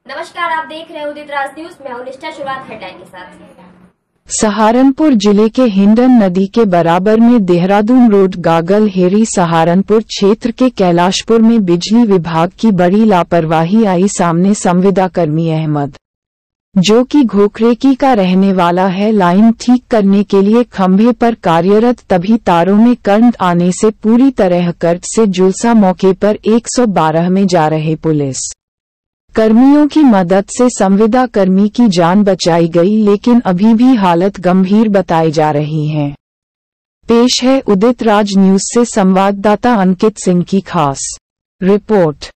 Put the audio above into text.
नमस्कार, आप देख रहे हैं उदित राज न्यूज। मैं हूं निष्ठा। शुरुआत हेडलाइन के साथ। सहारनपुर जिले के हिंडन नदी के बराबर में देहरादून रोड गागल हेरी सहारनपुर क्षेत्र के कैलाशपुर में बिजली विभाग की बड़ी लापरवाही आई सामने। संविदाकर्मी अहमद, जो कि घोखरेकी का रहने वाला है, लाइन ठीक करने के लिए खंभे पर कार्यरत, तभी तारों में करंट आने से पूरी तरह करंट से झुलसा। मौके पर 112 में जा रहे पुलिस कर्मियों की मदद से संविदाकर्मी की जान बचाई गई, लेकिन अभी भी हालत गंभीर बताई जा रही है। पेश है उदित राज न्यूज से संवाददाता अंकित सिंह की खास रिपोर्ट।